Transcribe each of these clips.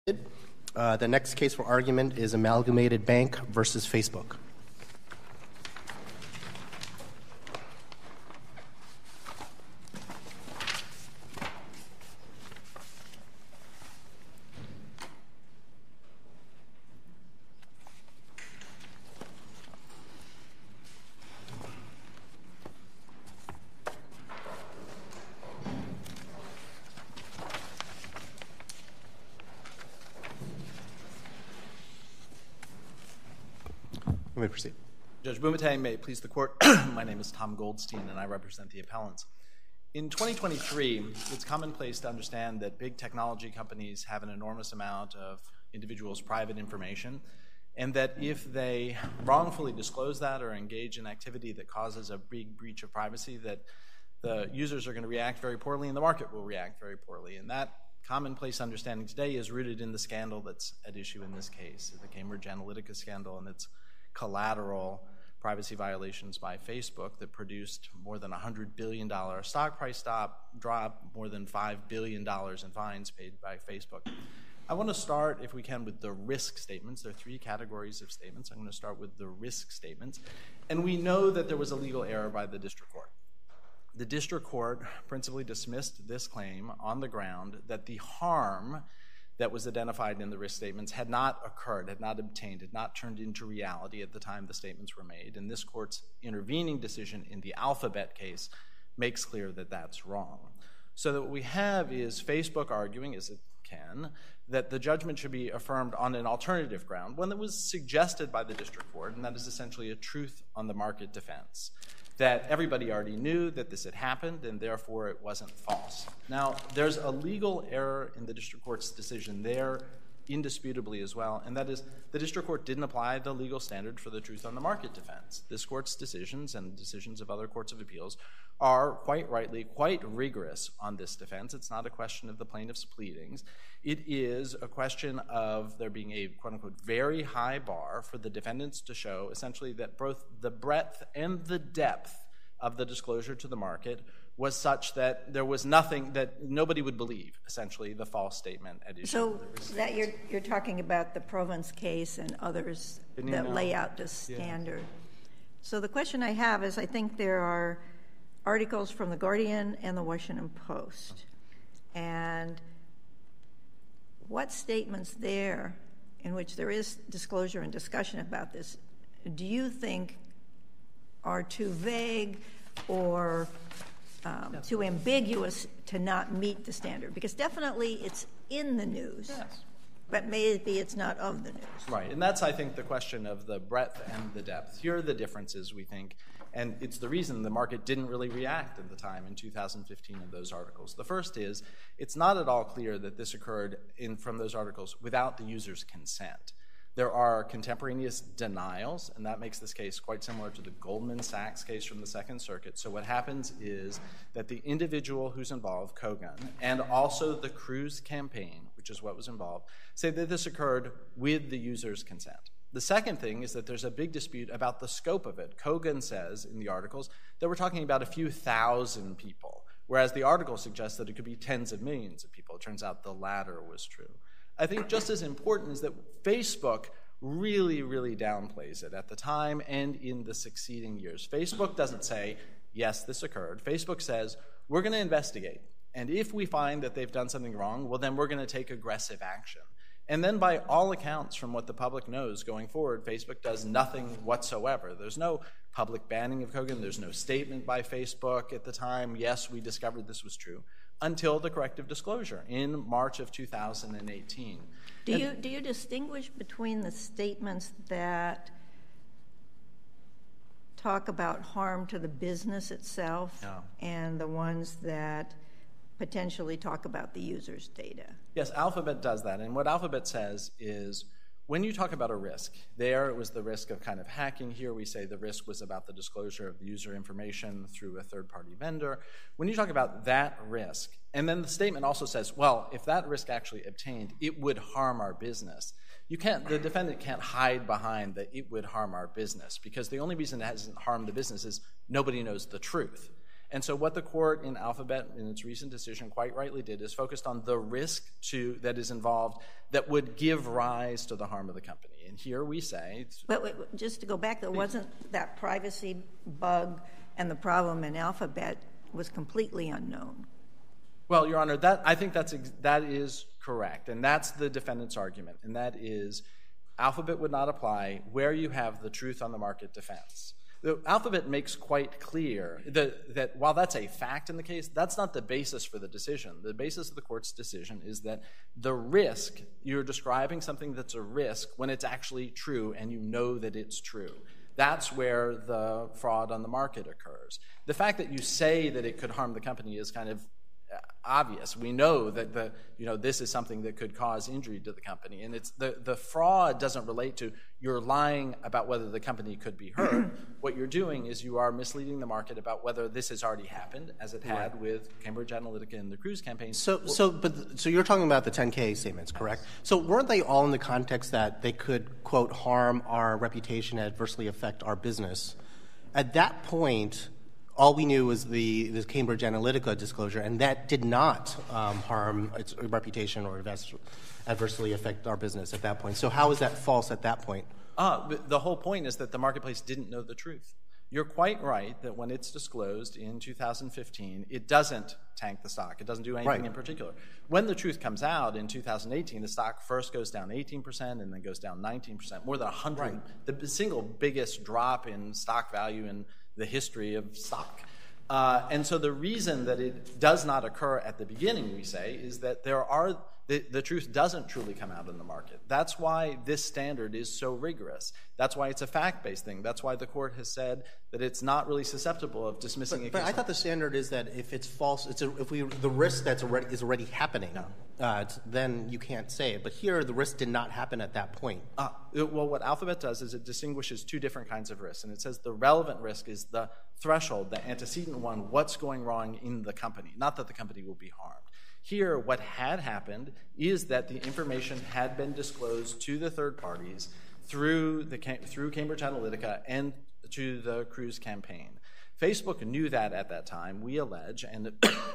The next case for argument is Amalgamated Bank versus Facebook. You may proceed. Judge Bumate, may it please the court. My name is Tom Goldstein, and I represent the appellants. In 2023, it's commonplace to understand that big technology companies have an enormous amount of individuals' private information, and that if they wrongfully disclose that or engage in activity that causes a big breach of privacy, that the users are going to react very poorly and the market will react very poorly. And that commonplace understanding today is rooted in the scandal that's at issue in this case, the Cambridge Analytica scandal and its collateral privacy violations by Facebook that produced more than $100 billion stock price drop, more than $5 billion in fines paid by Facebook. I want to start, if we can, with the risk statements. There are three categories of statements. I'm going to start with the risk statements. And we know that there was a legal error by the district court. The district court principally dismissed this claim on the ground that the harm that was identified in the risk statements had not occurred, had not obtained, had not turned into reality at the time the statements were made. And this court's intervening decision in the Alphabet case makes clear that that's wrong. So that what we have is Facebook arguing, as it can, that the judgment should be affirmed on an alternative ground, one that was suggested by the district court, and that is essentially a truth on the market defense, that everybody already knew that this had happened, and therefore it wasn't false. Now, there's a legal error in the district court's decision there, indisputably as well, and that is the district court didn't apply the legal standard for the truth on the market defense. This court's decisions and decisions of other courts of appeals are quite rightly quite rigorous on this defense. It's not a question of the plaintiff's pleadings. It is a question of there being a quote-unquote very high bar for the defendants to show essentially that both the breadth and the depth of the disclosure to the market was such that there was nothing that nobody would believe, essentially, the false statement at issue. So that you're talking about the Provence case and others that lay out this standard. Yeah. So the question I have is I think there are articles from The Guardian and The Washington Post. And what statements there in which there is disclosure and discussion about this do you think are too vague or too ambiguous to not meet the standard? Because definitely it's in the news, but maybe it's not of the news. Right, and that's, I think, the question of the breadth and the depth. Here are the differences, we think, and it's the reason the market didn't really react at the time in 2015 in those articles. The first is it's not at all clear that this occurred from those articles without the user's consent. There are contemporaneous denials, and that makes this case quite similar to the Goldman Sachs case from the Second Circuit. So what happens is that the individual who's involved, Kogan, and also the Cruz campaign, which is what was involved, say that this occurred with the user's consent. The second thing is that there's a big dispute about the scope of it. Kogan says in the articles that we're talking about a few thousand people, whereas the article suggests that it could be tens of millions of people. It turns out the latter was true. I think just as important is that Facebook really, really downplays it at the time and in the succeeding years. Facebook doesn't say, yes, this occurred. Facebook says, we're going to investigate. And if we find that they've done something wrong, well, then we're going to take aggressive action. And then by all accounts, from what the public knows going forward, Facebook does nothing whatsoever. There's no public banning of Kogan. There's no statement by Facebook at the time, yes, we discovered this was true, until the corrective disclosure in March of 2018. Do you distinguish between the statements that talk about harm to the business itself and the ones that potentially talk about the user's data? Yes, Alphabet does that. And what Alphabet says is when you talk about a risk, there it was the risk of kind of hacking. Here we say the risk was about the disclosure of the user information through a third-party vendor. When you talk about that risk, and then the statement also says, well, if that risk actually obtained, it would harm our business. The defendant can't hide behind that it would harm our business because the only reason it hasn't harmed the business is nobody knows the truth. And so what the court in Alphabet, in its recent decision, quite rightly did is focused on the risk that is involved that would give rise to the harm of the company. And here we say... Wait, just to go back, though, wasn't that privacy bug and the problem in Alphabet was completely unknown? Well, Your Honor, I think that is correct. And that's the defendant's argument. And that is Alphabet would not apply where you have the truth on the market defense. The Alphabet makes quite clear that while that's a fact in the case, that's not the basis for the decision. The basis of the court's decision is that the risk, you're describing something that's a risk when it's actually true and you know that it's true. That's where the fraud on the market occurs. The fact that you say that it could harm the company is kind of obvious. We know that this is something that could cause injury to the company, and it's the fraud doesn't relate to you're lying about whether the company could be hurt. What you're doing is you are misleading the market about whether this has already happened, as it had with Cambridge Analytica and the Cruz campaign. So you're talking about the 10K statements, correct? So weren't they all in the context that they could, quote, harm our reputation, adversely affect our business? At that point, all we knew was the Cambridge Analytica disclosure, and that did not harm its reputation or adversely affect our business at that point. So how is that false at that point? The whole point is that the marketplace didn't know the truth. You're quite right that when it's disclosed in 2015, it doesn't tank the stock. It doesn't do anything in particular. When the truth comes out in 2018, the stock first goes down 18% and then goes down 19%, more than 100. Right. The single biggest drop in stock value in the history of stock. And so the reason that it does not occur at the beginning, we say, is that the truth doesn't truly come out in the market. That's why this standard is so rigorous. That's why it's a fact-based thing. That's why the court has said that it's not really susceptible of dismissing a case. But I thought the standard is that if it's false, the risk is already happening, then you can't say it. But here, the risk did not happen at that point. Well, what Alphabet does is it distinguishes two different kinds of risks. And it says the relevant risk is the threshold, the antecedent one, what's going wrong in the company, not that the company will be harmed. Here, what had happened is that the information had been disclosed to the third parties through Cambridge Analytica and to the Cruz campaign. Facebook knew that at that time, we allege, and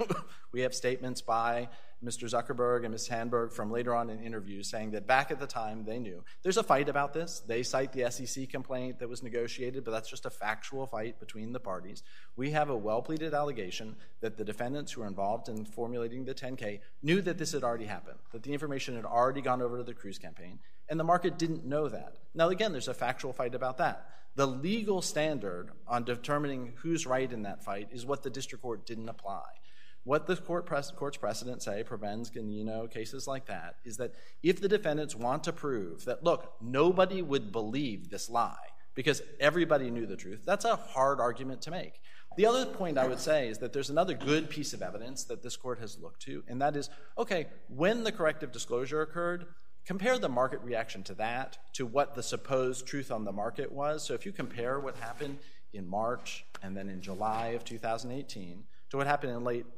we have statements by Mr. Zuckerberg and Ms. Handberg from later on in interviews saying that back at the time they knew. There's a fight about this. They cite the SEC complaint that was negotiated, but that's just a factual fight between the parties. We have a well-pleaded allegation that the defendants who were involved in formulating the 10K knew that this had already happened, that the information had already gone over to the Cruz campaign, and the market didn't know that. Now, again, there's a factual fight about that. The legal standard on determining who's right in that fight is what the district court didn't apply. What the court's precedents say, Provence, Ganino, cases like that, is that if the defendants want to prove that, look, nobody would believe this lie because everybody knew the truth, that's a hard argument to make. The other point I would say is that there's another good piece of evidence that this court has looked to, and that is, okay, when the corrective disclosure occurred, compare the market reaction to that to what the supposed truth on the market was. So if you compare what happened in March and then in July of 2018 to what happened in late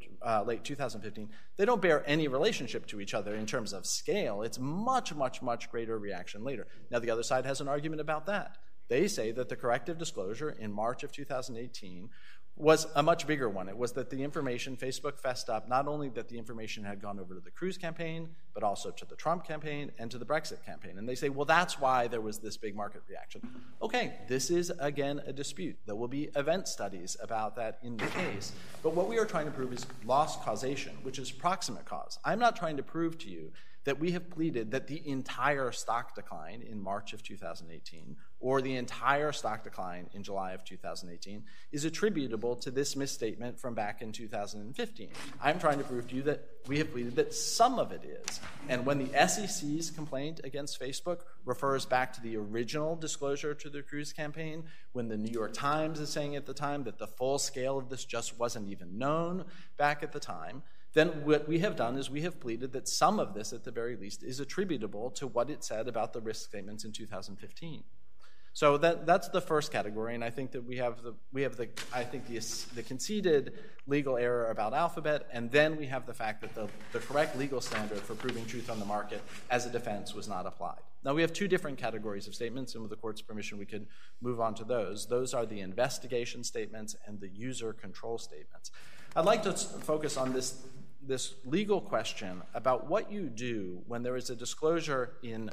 2015, they don't bear any relationship to each other in terms of scale. It's much, much, much greater reaction later. Now, the other side has an argument about that. They say that the corrective disclosure in March of 2018 was a much bigger one. It was that the information, Facebook fessed up, not only that the information had gone over to the Cruz campaign, but also to the Trump campaign and to the Brexit campaign. And they say, well, that's why there was this big market reaction. Okay, this is, again, a dispute. There will be event studies about that in the case. But what we are trying to prove is loss causation, which is proximate cause. I'm not trying to prove to you that we have pleaded that the entire stock decline in March of 2018 or the entire stock decline in July of 2018 is attributable to this misstatement from back in 2015. I'm trying to prove to you that we have pleaded that some of it is. And when the SEC's complaint against Facebook refers back to the original disclosure to the Cruz campaign, when the New York Times is saying at the time that the full scale of this just wasn't even known back at the time, then what we have done is we have pleaded that some of this, at the very least, is attributable to what it said about the risk statements in 2015. So that's the first category, and I think that we have the conceded legal error about Alphabet, and then we have the fact that the correct legal standard for proving truth on the market as a defense was not applied. Now we have two different categories of statements, and with the court's permission we could move on to those. Those are the investigation statements and the user control statements. I'd like to focus on this legal question about what you do when there is a disclosure in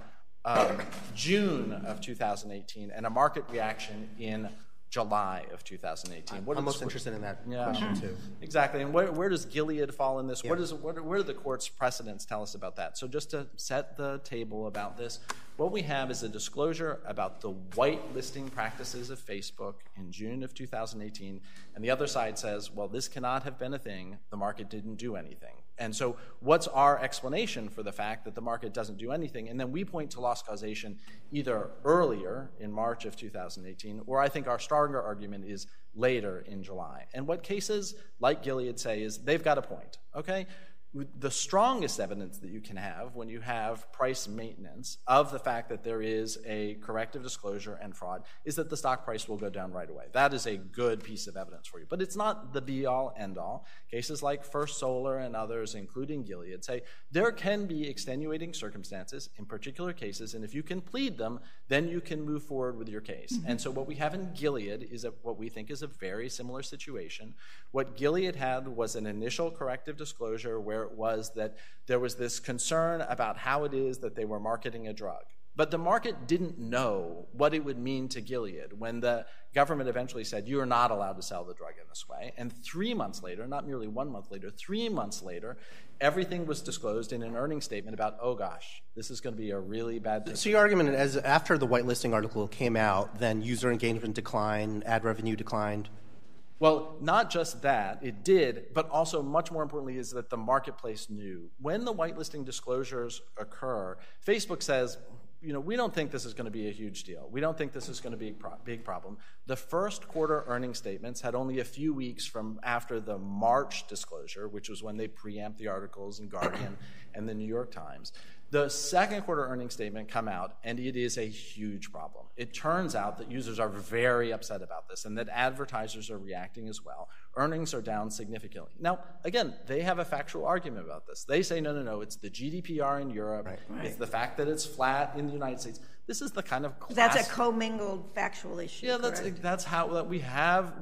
June of 2018 and a market reaction in July of 2018. I'm most interested in that question too. Exactly, and where does Gilead fall in this? Yeah. Where do the court's precedents tell us about that? So just to set the table about this, what we have is a disclosure about the whitelisting practices of Facebook in June of 2018, and the other side says, well, this cannot have been a thing. The market didn't do anything. And so what's our explanation for the fact that the market doesn't do anything? And then we point to loss causation either earlier in March of 2018, or I think our stronger argument is later in July. And what cases like Gilead say is they've got a point, okay? The strongest evidence that you can have when you have price maintenance of the fact that there is a corrective disclosure and fraud is that the stock price will go down right away. That is a good piece of evidence for you. But it's not the be-all, end-all. Cases like First Solar and others, including Gilead, say there can be extenuating circumstances in particular cases, and if you can plead them, then you can move forward with your case. And so what we have in Gilead is what we think is a very similar situation. What Gilead had was an initial corrective disclosure where it was that there was this concern about how it is that they were marketing a drug. But the market didn't know what it would mean to Gilead when the government eventually said, you are not allowed to sell the drug in this way. And 3 months later, not merely 1 month later, 3 months later, everything was disclosed in an earnings statement about, oh gosh, this is going to be a really bad thing. So your argument is after the whitelisting article came out, then user engagement declined, ad revenue declined? Well, not just that, it did, but also much more importantly is that the marketplace knew. When the whitelisting disclosures occur, Facebook says, we don't think this is going to be a huge deal. We don't think this is going to be a big problem. The first quarter earnings statements had only a few weeks from after the March disclosure, which was when they preempt the articles in Guardian and the New York Times. The second quarter earnings statement come out, and it is a huge problem. It turns out that users are very upset about this and that advertisers are reacting as well. Earnings are down significantly. Now, again, they have a factual argument about this. They say, no, it's the GDPR in Europe. Right. It's the fact that it's flat in the United States. This is the kind of That's a commingled factual issue. Yeah, that's how we have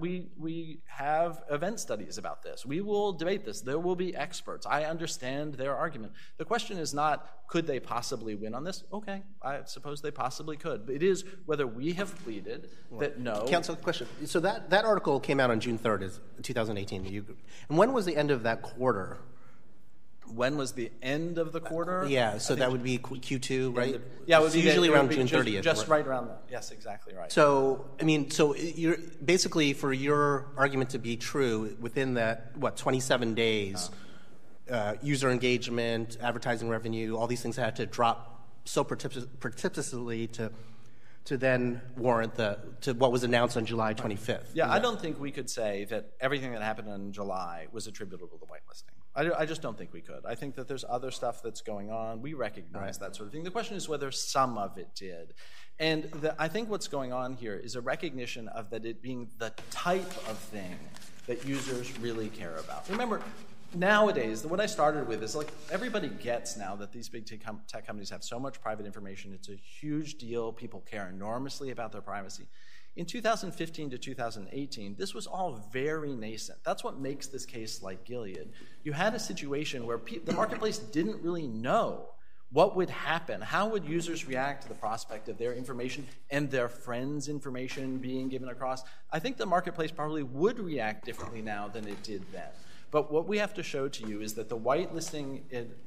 event studies about this. We will debate this. There will be experts. I understand their argument. The question is not could they possibly win on this? Okay, I suppose they possibly could. But it is whether we have pleaded that no. Counsel, question. So that article came out on June 3rd, 2018. And when was the end of that quarter? When was the end of the quarter? Yeah, so that would be Q2, right? Yeah, it would be usually around June 30th. Just right around that. Yes, exactly right. So, you're basically, for your argument to be true, within that, 27 days, user engagement, advertising revenue, all these things had to drop so precipitously to then warrant to what was announced on July 25th. Yeah, I don't think we could say that everything that happened in July was attributable to whitelisting. I just don't think we could. I think that there's other stuff that's going on. We recognize that sort of thing. The question is whether some of it did. And I think what's going on here is a recognition of that it being the type of thing that users really care about. Remember, nowadays, what I started with is everybody gets now that these big tech companies have so much private information. It's a huge deal. People care enormously about their privacy. In 2015 to 2018, this was all very nascent. That's what makes this case like Gilead. You had a situation where the marketplace didn't really know what would happen. How would users react to the prospect of their information and their friends' information being given across? I think the marketplace probably would react differently now than it did then. But what we have to show to you is that the whitelisting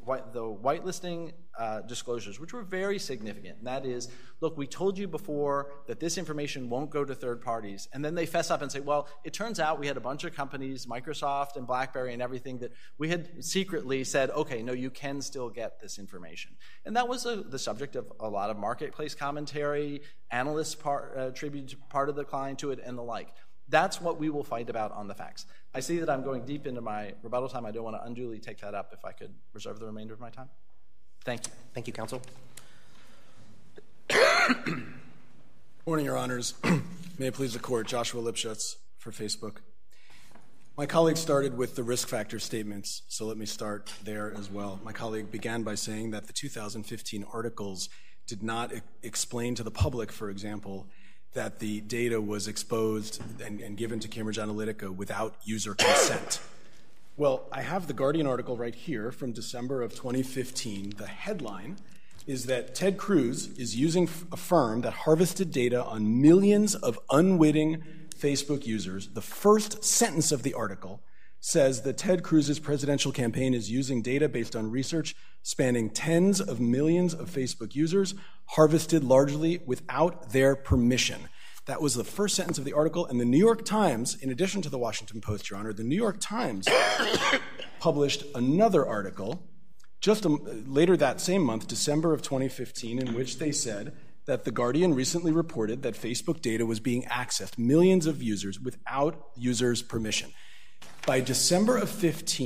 disclosures, which were very significant, and that is, look, we told you before that this information won't go to third parties, and then they fess up and say, well, it turns out we had a bunch of companies, Microsoft and BlackBerry and everything, that we had secretly said, okay, no, you can still get this information. And that was the subject of a lot of marketplace commentary, analysts attributed part of the decline to it, and the like. That's what we will fight about on the facts. I see that I'm going deep into my rebuttal time. I don't want to unduly take that up. If I could reserve the remainder of my time. Thank you. Thank you, counsel. Morning, Your Honors. May it please the Court, Joshua Lipschutz for Facebook. My colleague started with the risk factor statements, so let me start there as well. My colleague began by saying that the 2015 articles did not explain to the public, for example, that the data was exposed and given to Cambridge Analytica without user consent. Well, I have the Guardian article right here from December of 2015. The headline is that Ted Cruz is using a firm that harvested data on millions of unwitting Facebook users. The first sentence of the article says that Ted Cruz's presidential campaign is using data based on research spanning tens of millions of Facebook users, harvested largely without their permission. That was the first sentence of the article, and the New York Times, in addition to the Washington Post, Your Honor, the New York Times published another article just later that same month, December of 2015, in which they said that the Guardian recently reported that Facebook data was being accessed, millions of users, without users' permission. By December of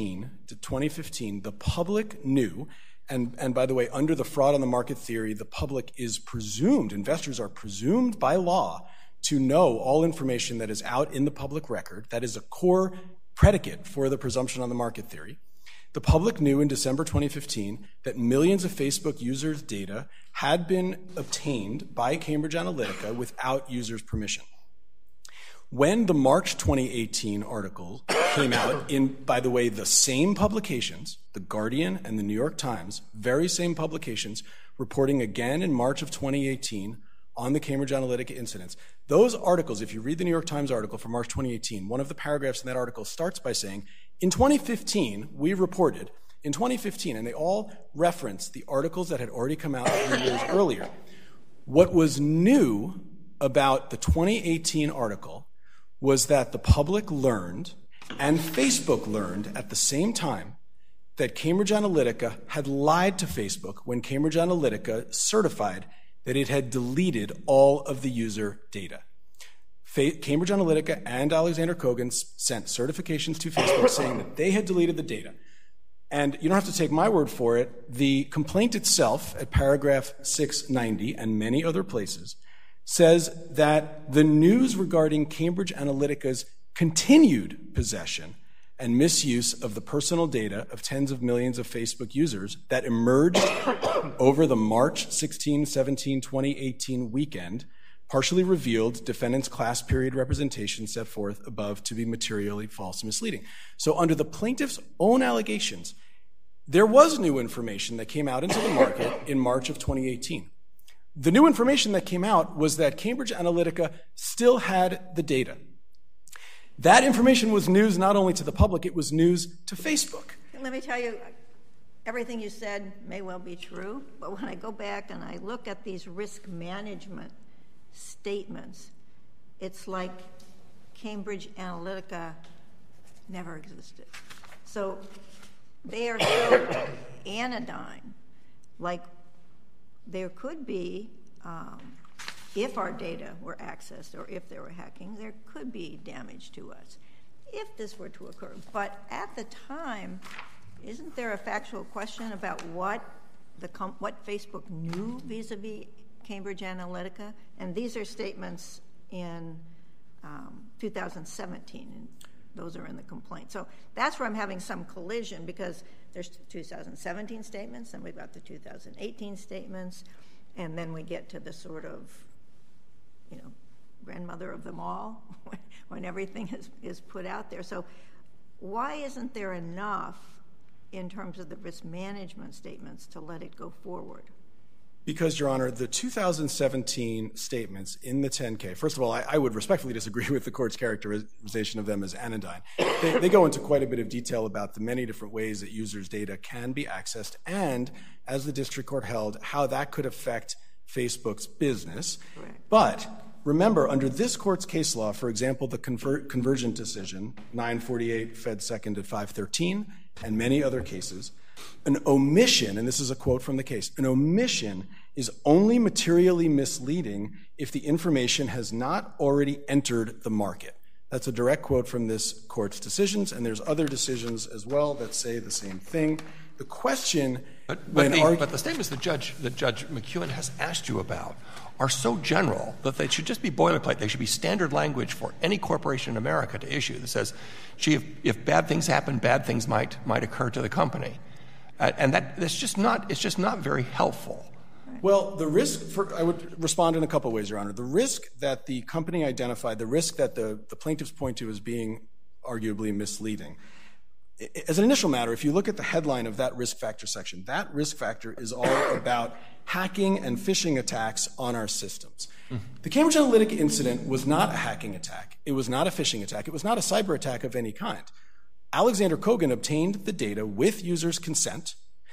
2015, the public knew, and by the way, under the fraud on the market theory, the public is presumed, investors are presumed by law to know all information that is out in the public record. That is a core predicate for the presumption on the market theory. The public knew in December 2015 that millions of Facebook users' data had been obtained by Cambridge Analytica without users' permission. When the March 2018 article came out in, by the way, the same publications, the Guardian and the New York Times, very same publications, reporting again in March of 2018 on the Cambridge Analytica incidents. Those articles, if you read the New York Times article from March 2018, one of the paragraphs in that article starts by saying, in 2015, we reported, in 2015, and they all reference the articles that had already come out 3 years earlier. What was new about the 2018 article was that the public learned, and Facebook learned at the same time, that Cambridge Analytica had lied to Facebook when Cambridge Analytica certified that it had deleted all of the user data. Cambridge Analytica and Alexander Kogan sent certifications to Facebook saying that they had deleted the data. And you don't have to take my word for it. The complaint itself at paragraph 690 and many other places says that the news regarding Cambridge Analytica's continued possession and misuse of the personal data of tens of millions of Facebook users that emerged over the March 16, 17, 2018 weekend partially revealed defendants' class period representation set forth above to be materially false and misleading. So under the plaintiff's own allegations, there was new information that came out into the market in March of 2018. The new information that came out was that Cambridge Analytica still had the data. That information was news not only to the public, it was news to Facebook. Let me tell you, everything you said may well be true, but when I go back and I look at these risk management statements, it's like Cambridge Analytica never existed. So they are so anodyne, like there could be, if our data were accessed or if there were hacking, there could be damage to us if this were to occur. But at the time, isn't there a factual question about what Facebook knew vis-a-vis Cambridge Analytica? And these are statements in 2017, and those are in the complaint. So that's where I'm having some collision, because there's 2017 statements, and we've got the 2018 statements, and then we get to the sort of, grandmother of them all when everything is put out there. So why isn't there enough in terms of the risk management statements to let it go forward? Because, Your Honor, the 2017 statements in the 10K, first of all, I would respectfully disagree with the court's characterization of them as anodyne. They go into quite a bit of detail about the many different ways that users' data can be accessed and, as the district court held, how that could affect Facebook's business. Correct. But remember, under this court's case law, for example, the convergent decision, 948 Fed 2nd at 513, and many other cases, an omission, and this is a quote from the case, an omission is only materially misleading if the information has not already entered the market. That's a direct quote from this court's decisions, and there's other decisions as well that say the same thing. The question But the statements that Judge McEwen has asked you about are so general that they should just be boilerplate. They should be standard language for any corporation in America to issue that says, gee, if bad things happen, bad things might occur to the company. And it's just not very helpful. Well, the risk I would respond in a couple ways, Your Honor. The risk that the company identified, the risk that the plaintiffs point to as being arguably misleading. As an initial matter, if you look at the headline of that risk factor section, that risk factor is all about hacking and phishing attacks on our systems. The Cambridge Analytica incident was not a hacking attack. It was not a phishing attack. It was not a cyber attack of any kind. Alexander Kogan obtained the data with users' consent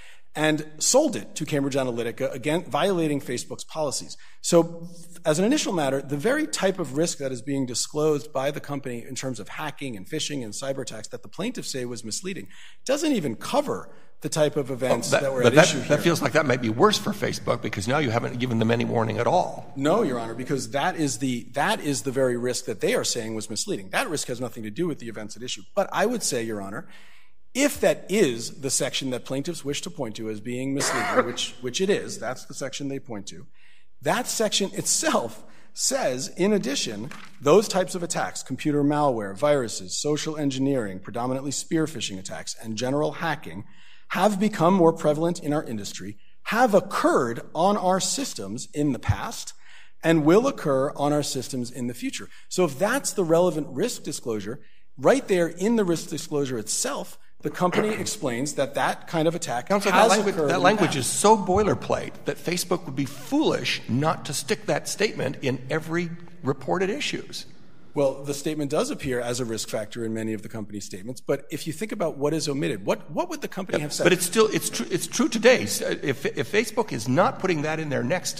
and sold it to Cambridge Analytica, again, violating Facebook's policies. So as an initial matter, the very type of risk that is being disclosed by the company in terms of hacking and phishing and cyber attacks that the plaintiffs say was misleading doesn't even cover the type of events that were at issue here. That feels like that might be worse for Facebook because now you haven't given them any warning at all. No, Your Honor, because that is the very risk that they are saying was misleading. That risk has nothing to do with the events at issue. But I would say, Your Honor, if that is the section that plaintiffs wish to point to as being misleading, which it is, that's the section they point to, that section itself says, in addition, those types of attacks, computer malware, viruses, social engineering, predominantly spear phishing attacks, and general hacking, have become more prevalent in our industry, have occurred on our systems in the past, and will occur on our systems in the future. So if that's the relevant risk disclosure, right there in the risk disclosure itself, the company explains that kind of attack has occurred. That language is so boilerplate that Facebook would be foolish not to stick that statement in every reported issues. Well, the statement does appear as a risk factor in many of the company's statements, but if you think about what is omitted, what would the company have said? But it's true today. If Facebook is not putting that in their next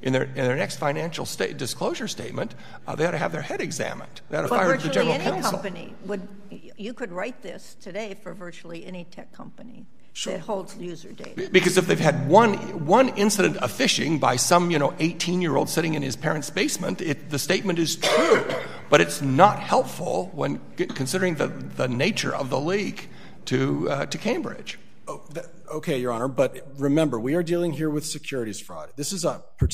financial disclosure statement, they ought to have their head examined. They ought to fire the general counsel. You could write this today for virtually any tech company that holds user data. Because if they've had one incident of phishing by some 18-year-old sitting in his parents' basement, the statement is true, but it's not helpful when considering the nature of the leak to Cambridge. Okay, Your Honor, but remember, we are dealing here with securities fraud. This is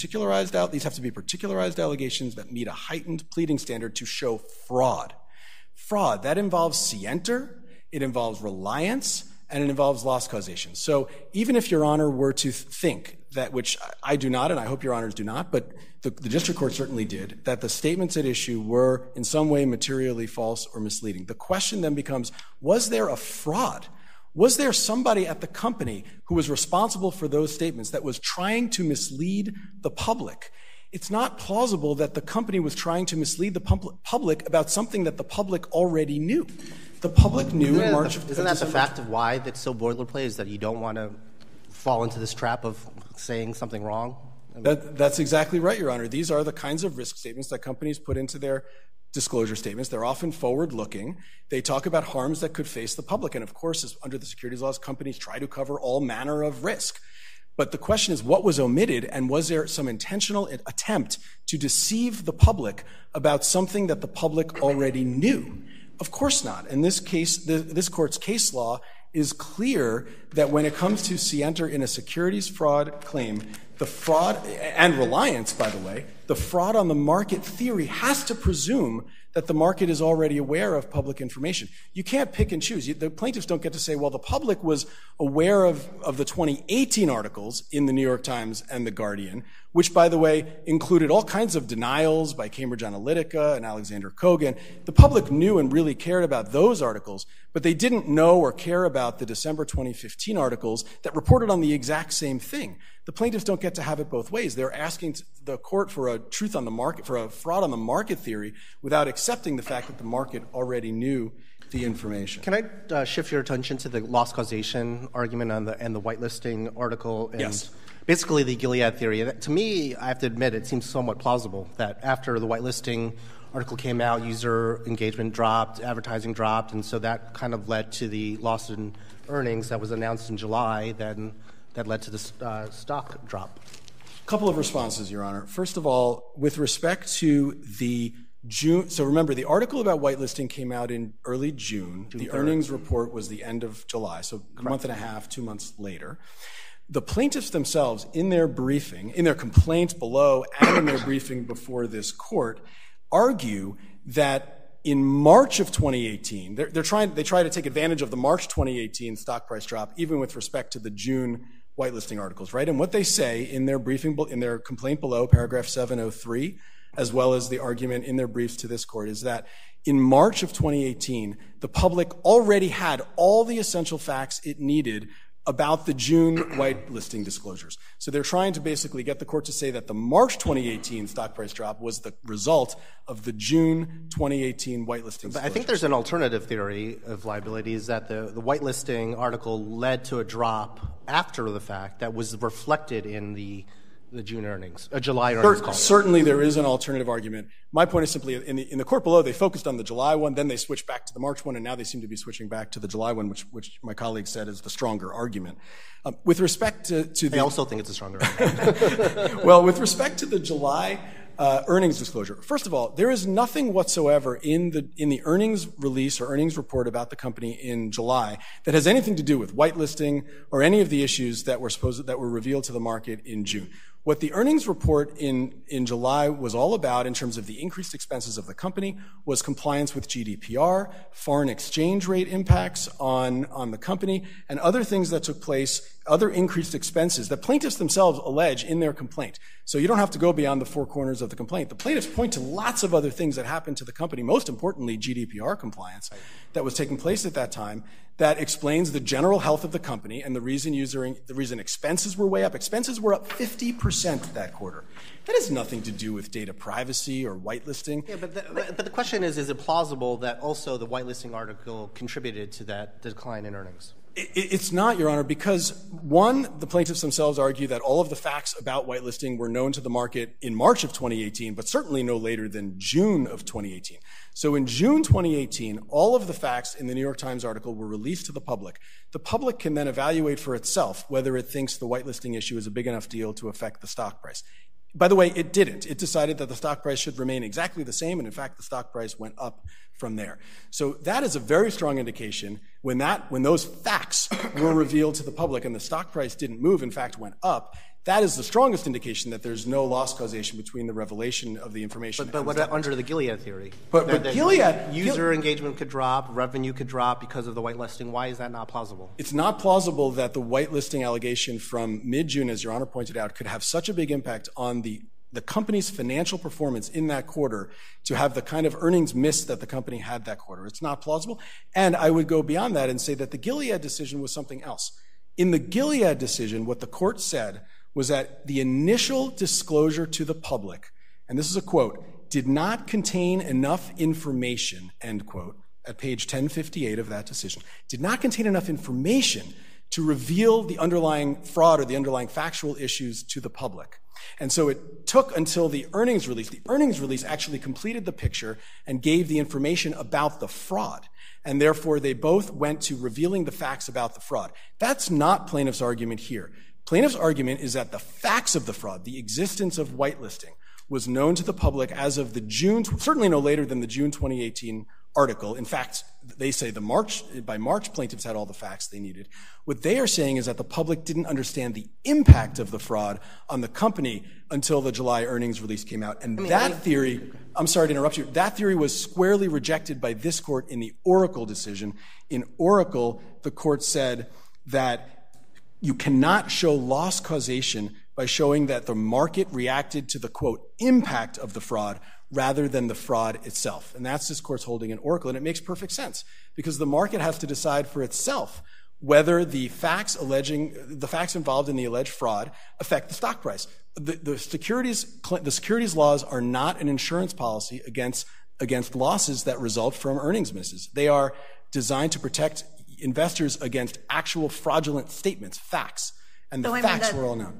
these have to be particularized allegations that meet a heightened pleading standard to show fraud. Fraud, that involves scienter, it involves reliance, and it involves loss causation. So even if Your Honor were to think that, which I do not, and I hope Your Honors do not, but the district court certainly did, that the statements at issue were in some way materially false or misleading, the question then becomes, was there a fraud? Was there somebody at the company who was responsible for those statements that was trying to mislead the public? It's not plausible that the company was trying to mislead the public about something that the public already knew. The public knew in March of 2017. Isn't that the fact of why that's so boilerplate, is that you don't want to fall into this trap of saying something wrong? That's exactly right, Your Honor. These are the kinds of risk statements that companies put into their disclosure statements. They're often forward-looking. They talk about harms that could face the public. And, of course, under the securities laws, companies try to cover all manner of risk. But the question is, what was omitted, and was there some intentional attempt to deceive the public about something that the public already knew? Of course not. In this case, this court's case law is clear that when it comes to scienter in a securities fraud claim, the fraud, and reliance, by the way, the fraud on the market theory has to presume that the market is already aware of public information. You can't pick and choose. The plaintiffs don't get to say, well, the public was aware of the 2018 articles in the New York Times and The Guardian, which, by the way, included all kinds of denials by Cambridge Analytica and Alexander Kogan. The public knew and really cared about those articles, but they didn't know or care about the December 2015 articles that reported on the exact same thing. The plaintiffs don't get to have it both ways. They're asking the court for a truth on the market, for a fraud on the market theory, without accepting the fact that the market already knew the information. Can I shift your attention to the loss causation argument and the whitelisting article? And yes. Basically, the Gilead theory. To me, I have to admit, it seems somewhat plausible that after the whitelisting article came out, user engagement dropped, advertising dropped, and so that kind of led to the loss in earnings that was announced in July, then that led to the stock drop. A couple of responses, Your Honor. First of all, with respect to the June. So remember, the article about whitelisting came out in early June. The earnings report was the end of July, so a month and a half, 2 months later. The plaintiffs themselves, in their briefing, in their complaint below and in their briefing before this court, argue that in March of 2018, they try to take advantage of the March 2018 stock price drop, even with respect to the June whitelisting articles, right? And what they say in their briefing, in their complaint below, paragraph 703, as well as the argument in their briefs to this court, is that in March of 2018, the public already had all the essential facts it needed about the June whitelisting disclosures. So they're trying to basically get the court to say that the March 2018 stock price drop was the result of the June 2018 whitelisting disclosures. But I think there's an alternative theory of liability, is that the whitelisting article led to a drop after the fact that was reflected in the June earnings, July earnings call. Certainly there is an alternative argument. My point is simply, in the court below, they focused on the July one, then they switched back to the March one, and now they seem to be switching back to the July one, which my colleague said is the stronger argument. With respect to the... I also think it's a stronger argument. Well, with respect to the July earnings disclosure, first of all, there is nothing whatsoever in the earnings release or earnings report about the company in July that has anything to do with whitelisting or any of the issues that were revealed to the market in June. What the earnings report in July was all about in terms of the increased expenses of the company was compliance with GDPR, foreign exchange rate impacts on the company, and other things that took place, other increased expenses that plaintiffs themselves allege in their complaint. So you don't have to go beyond the four corners of the complaint. The plaintiffs point to lots of other things that happened to the company, most importantly GDPR compliance, that was taking place at that time, that explains the general health of the company and the reason expenses were way up. Expenses were up 50% that quarter. That has nothing to do with data privacy or whitelisting. Yeah, but the question is it plausible that also the whitelisting article contributed to that decline in earnings? It's not, Your Honor, because, one, the plaintiffs themselves argue that all of the facts about whitelisting were known to the market in March of 2018, but certainly no later than June of 2018. So in June 2018, all of the facts in the New York Times article were released to the public. The public can then evaluate for itself whether it thinks the whitelisting issue is a big enough deal to affect the stock price. By the way, it didn't. It decided that the stock price should remain exactly the same, and in fact, the stock price went up from there. So that is a very strong indication when those facts were revealed to the public and the stock price didn't move, in fact, went up. That is the strongest indication that there's no loss causation between the revelation of the information. But what under the Gilead theory? But Gilead... User engagement could drop, revenue could drop because of the whitelisting. Why is that not plausible? It's not plausible that the whitelisting allegation from mid-June, as Your Honor pointed out, could have such a big impact on the company's financial performance in that quarter to have the kind of earnings miss that the company had that quarter. It's not plausible. And I would go beyond that and say that the Gilead decision was something else. In the Gilead decision, what the court said was that the initial disclosure to the public, and this is a quote, did not contain enough information, end quote, at page 1058 of that decision, did not contain enough information to reveal the underlying fraud or the underlying factual issues to the public. And so it took until the earnings release. The earnings release actually completed the picture and gave the information about the fraud. And therefore, they both went to revealing the facts about the fraud. That's not plaintiff's argument here. Plaintiff's argument is that the facts of the fraud, the existence of whitelisting, was known to the public as of the June, certainly no later than the June 2018 article. In fact, they say by March, plaintiffs had all the facts they needed. What they are saying is that the public didn't understand the impact of the fraud on the company until the July earnings release came out. And that theory, I'm sorry to interrupt you, that theory was squarely rejected by this court in the Oracle decision. In Oracle, the court said that you cannot show loss causation by showing that the market reacted to the, quote, impact of the fraud rather than the fraud itself. And that's this court's holding in Oracle, and it makes perfect sense because the market has to decide for itself whether the facts involved in the alleged fraud affect the stock price. The securities laws are not an insurance policy against losses that result from earnings misses. They are designed to protect investors against actual fraudulent statements, facts, and the facts were all known.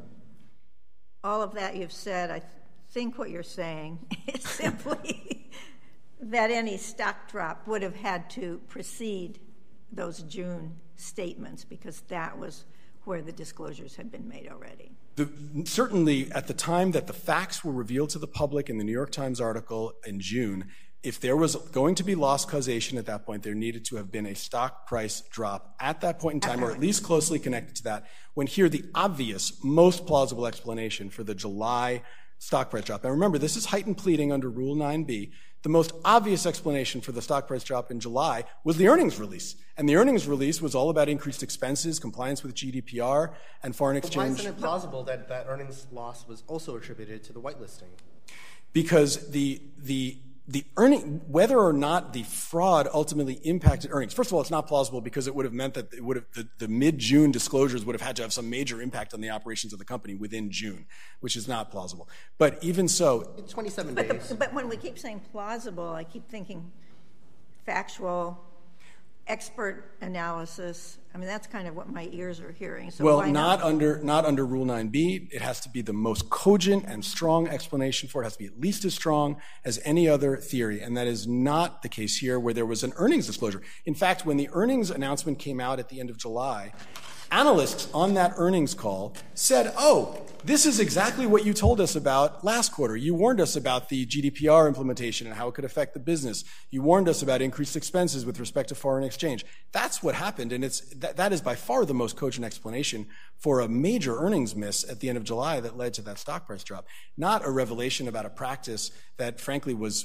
All of that you've said, I think what you're saying is simply that any stock drop would have had to precede those June statements because that was where the disclosures had been made already. Certainly, at the time that the facts were revealed to the public in the New York Times article in June, if there was going to be loss causation at that point, there needed to have been a stock price drop at that point in time, or at least closely connected to that, when here the obvious, most plausible explanation for the July stock price drop. Now remember, this is heightened pleading under Rule 9b. The most obvious explanation for the stock price drop in July was the earnings release. And the earnings release was all about increased expenses, compliance with GDPR, and foreign exchange. But why isn't it plausible that that earnings loss was also attributed to the whitelisting? Because the earning, whether or not the fraud ultimately impacted earnings, first of all, it's not plausible because it would have meant that the mid-June disclosures would have had to have some major impact on the operations of the company within June, which is not plausible. But even so, it's 27 days. But when we keep saying plausible, I keep thinking factual, expert analysis. I mean, that's kind of what my ears are hearing. So well, why not under Rule 9b. It has to be the most cogent and strong explanation for it. It has to be at least as strong as any other theory, and that is not the case here where there was an earnings disclosure. In fact, when the earnings announcement came out at the end of July, analysts on that earnings call said, oh, this is exactly what you told us about last quarter. You warned us about the GDPR implementation and how it could affect the business. You warned us about increased expenses with respect to foreign exchange. That's what happened, and that is by far the most cogent explanation for a major earnings miss at the end of July that led to that stock price drop, not a revelation about a practice that, frankly, was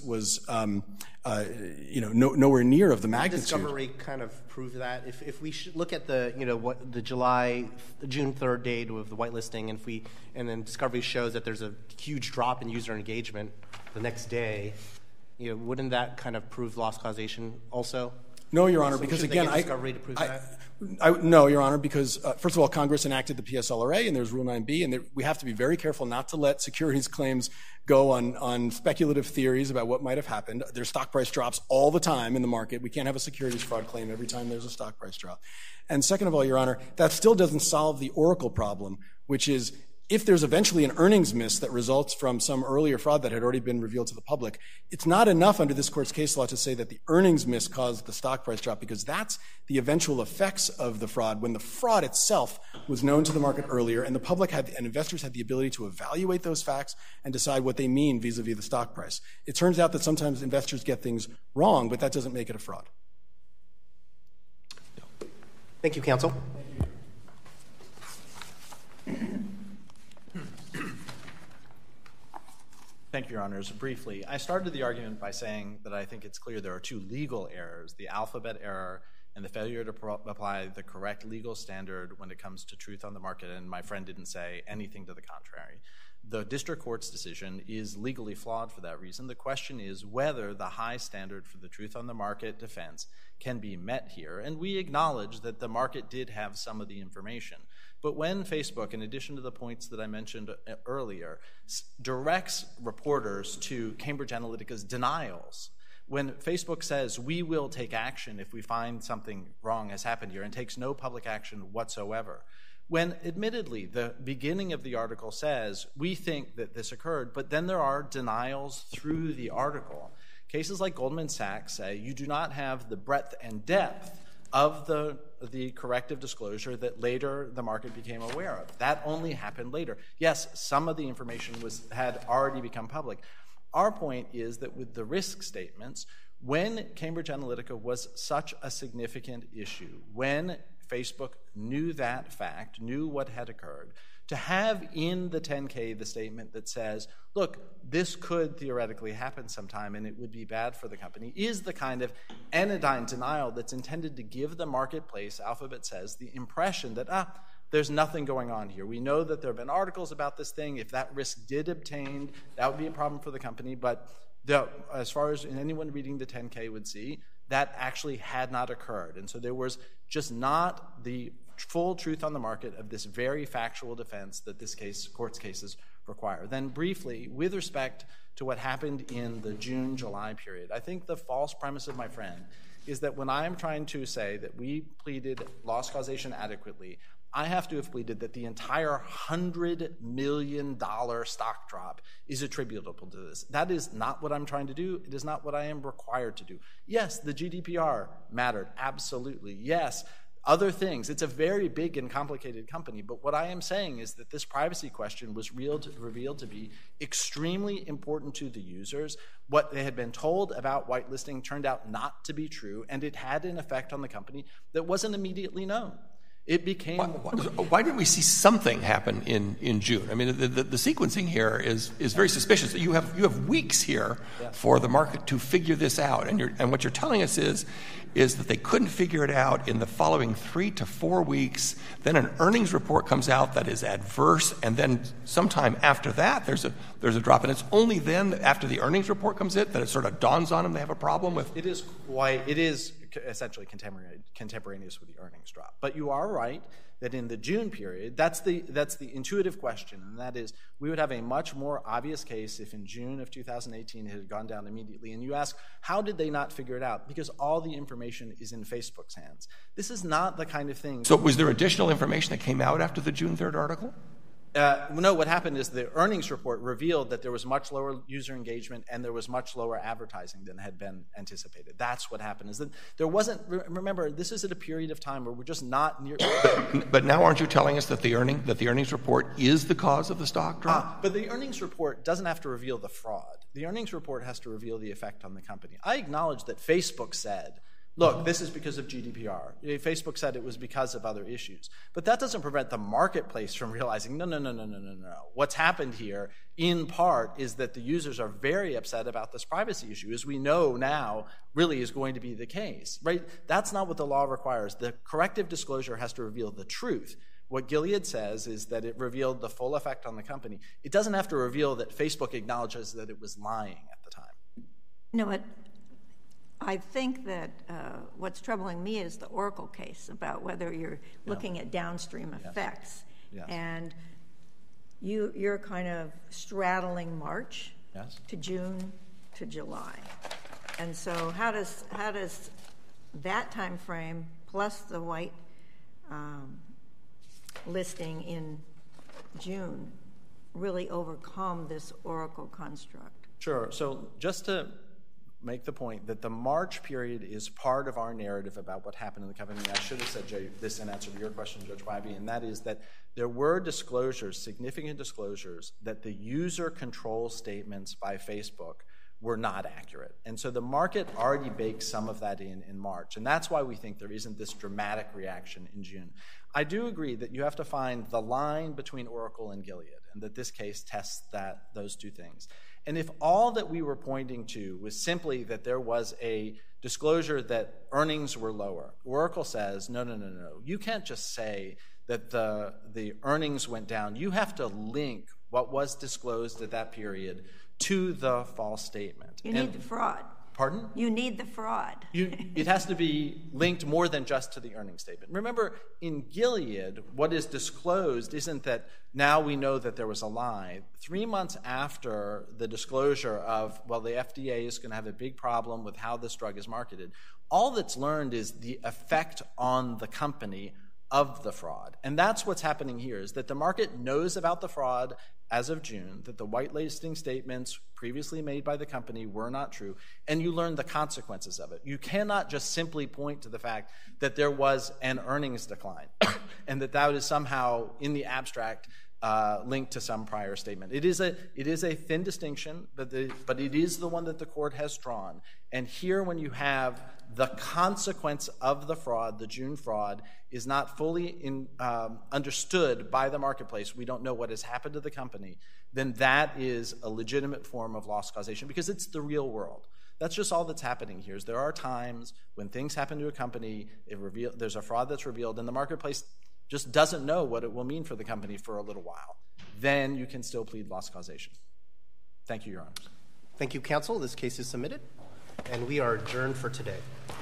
nowhere near of the magnitude. Discovery kind of proved that. If we should look at the June 3rd date of the whitelisting, and then Discovery shows that there's a huge drop in user engagement the next day, wouldn't that kind of prove loss causation also? No, Your Honor, So because should they again, get Discovery to prove that? No, Your Honor, because first of all, Congress enacted the PSLRA, and there's Rule 9b, and we have to be very careful not to let securities claims go on speculative theories about what might have happened. There's stock price drops all the time in the market. We can't have a securities fraud claim every time there's a stock price drop. And second of all, Your Honor, that still doesn't solve the Oracle problem, which is if there's eventually an earnings miss that results from some earlier fraud that had already been revealed to the public, it's not enough under this court's case law to say that the earnings miss caused the stock price drop, because that's the eventual effects of the fraud when the fraud itself was known to the market earlier and the public and investors had the ability to evaluate those facts and decide what they mean vis-a-vis the stock price. It turns out that sometimes investors get things wrong, but that doesn't make it a fraud. Thank you, counsel. Thank you, Your Honors. Briefly, I started the argument by saying that I think it's clear there are two legal errors, the alphabet error and the failure to apply the correct legal standard when it comes to truth on the market, and my friend didn't say anything to the contrary. The district court's decision is legally flawed for that reason. The question is whether the high standard for the truth on the market defense can be met here, and we acknowledge that the market did have some of the information. But when Facebook, in addition to the points that I mentioned earlier, directs reporters to Cambridge Analytica's denials, when Facebook says, we will take action if we find something wrong has happened here, and takes no public action whatsoever, when admittedly the beginning of the article says, we think that this occurred, but then there are denials through the article. Cases like Goldman Sachs say you do not have the breadth and depth of the corrective disclosure that later the market became aware of. That only happened later. Yes, some of the information had already become public. Our point is that with the risk statements, when Cambridge Analytica was such a significant issue, when Facebook knew that fact, knew what had occurred, to have in the 10K the statement that says, look, this could theoretically happen sometime and it would be bad for the company, is the kind of anodyne denial that's intended to give the marketplace, Alphabet says, the impression that, there's nothing going on here. We know that there have been articles about this thing. If that risk did obtain, that would be a problem for the company. But as far as anyone reading the 10K would see, that actually had not occurred. And so there was just not the full truth on the market of this very factual defense that this court's cases require. Then briefly, with respect to what happened in the June-July period, I think the false premise of my friend is that when I'm trying to say that we pleaded loss causation adequately, I have to have pleaded that the entire $100 million stock drop is attributable to this. That is not what I'm trying to do. It is not what I am required to do. Yes, the GDPR mattered, absolutely. Yes, other things. It's a very big and complicated company, but what I am saying is that this privacy question was revealed to be extremely important to the users. What they had been told about whitelisting turned out not to be true, and it had an effect on the company that wasn't immediately known. It became... Why didn't we see something happen in June? I mean, the sequencing here is very suspicious. You have weeks here for the market to figure this out, and what you're telling us is that they couldn't figure it out in the following 3 to 4 weeks. Then an earnings report comes out that is adverse, and then sometime after that there's a drop, and it's only then after the earnings report comes in that it sort of dawns on them they have a problem with. It is essentially contemporaneous with the earnings drop. But you are right that in the June period, that's the intuitive question, and that is we would have a much more obvious case if in June of 2018 it had gone down immediately. And you ask, how did they not figure it out? Because all the information is in Facebook's hands. This is not the kind of thing... So was there additional information that came out after the June 3rd article? No, what happened is the earnings report revealed that there was much lower user engagement and there was much lower advertising than had been anticipated. That's what happened. Is that there wasn't... Remember, this is at a period of time where we're just not near... But now aren't you telling us that the earnings report is the cause of the stock drop? But the earnings report doesn't have to reveal the fraud. The earnings report has to reveal the effect on the company. I acknowledge that Facebook said, look, this is because of GDPR. Facebook said it was because of other issues. But that doesn't prevent the marketplace from realizing, no. What's happened here, in part, is that the users are very upset about this privacy issue, as we know now really is going to be the case, right? That's not what the law requires. The corrective disclosure has to reveal the truth. What Gilead says is that it revealed the full effect on the company. It doesn't have to reveal that Facebook acknowledges that it was lying at the time. No, but I think that what's troubling me is the Oracle case about whether you're looking at downstream effects. Yes. And you're kind of straddling March to June to July. And so how does that time frame plus the white listing in June really overcome this Oracle construct? Sure. So just to make the point that the March period is part of our narrative about what happened in the company. I should have said, Jay, this in answer to your question, Judge Wyby, and that is that there were disclosures, significant disclosures, that the user control statements by Facebook were not accurate. And so the market already baked some of that in March, and that's why we think there isn't this dramatic reaction in June. I do agree that you have to find the line between Oracle and Gilead, and that this case tests those two things. And if all that we were pointing to was simply that there was a disclosure that earnings were lower, Oracle says, no. You can't just say that the earnings went down. You have to link what was disclosed at that period to the false statement. You need the fraud. Pardon? You need the fraud. It has to be linked more than just to the earnings statement. Remember, in Gilead, what is disclosed isn't that now we know that there was a lie. 3 months after the disclosure of, well, the FDA is going to have a big problem with how this drug is marketed, all that's learned is the effect on the company of the fraud. And that's what's happening here, is that the market knows about the fraud as of June, that the whitelisting statements previously made by the company were not true, and you learn the consequences of it. You cannot just simply point to the fact that there was an earnings decline and that is somehow, in the abstract, linked to some prior statement. It is a thin distinction, but it is the one that the court has drawn. And here, when you have the consequence of the fraud, the June fraud, is not fully understood by the marketplace, we don't know what has happened to the company, then that is a legitimate form of loss causation, because it's the real world. That's just all that's happening here. Is there are times when things happen to a company, there's a fraud that's revealed, and the marketplace just doesn't know what it will mean for the company for a little while. Then you can still plead loss causation. Thank you, Your Honors. Thank you, counsel. This case is submitted, and we are adjourned for today.